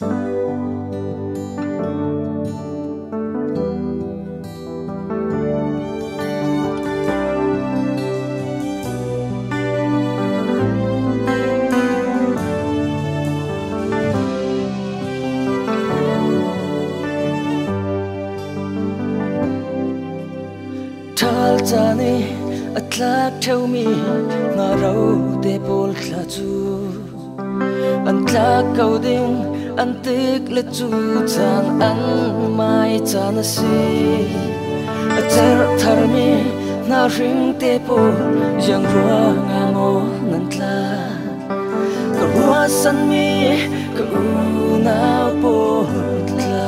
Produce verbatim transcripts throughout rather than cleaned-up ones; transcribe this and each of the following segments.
Thal chani atlak theu mi nga ro te pol thla chu an tlak kau ding an tik le chu chan an mai chan si a cher thar mi na ring te pol yang ruwa nga ngo nan tla ka ruwa san mi ka u na pol tla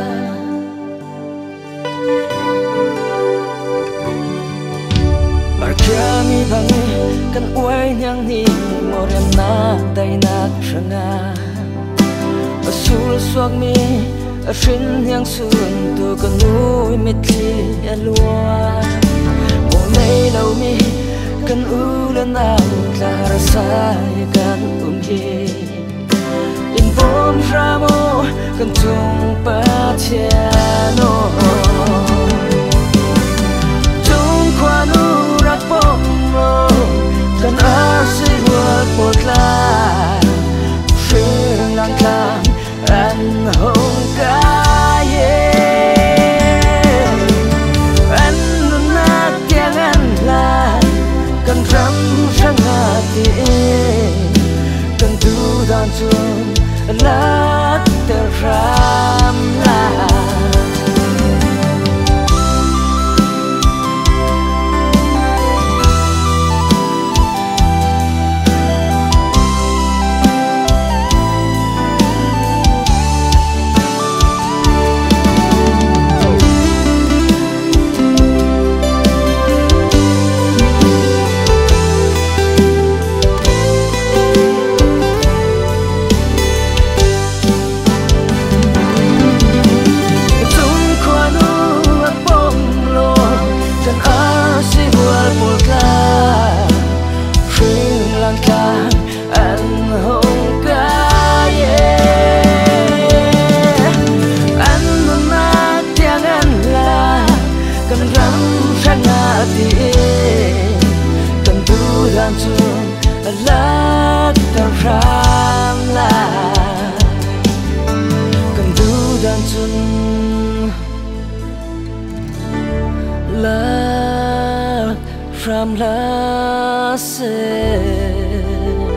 Arkiami bangi kan uai nyang ni moriam na dai nak shanga asul suak mi ashin yang sun tu kan ui mitli alwa mo nei lau mi kan ulan ang tlar sai kan umhi in bom ramo kan tung pa tiano tung kwanu kan arsi buat potlah Sing lang lang an hong kaya an nunat yang an lan kan ram sang hati kan tu dan sun lat teram lah Lat teram lah Kendu dan sun Lat ram la se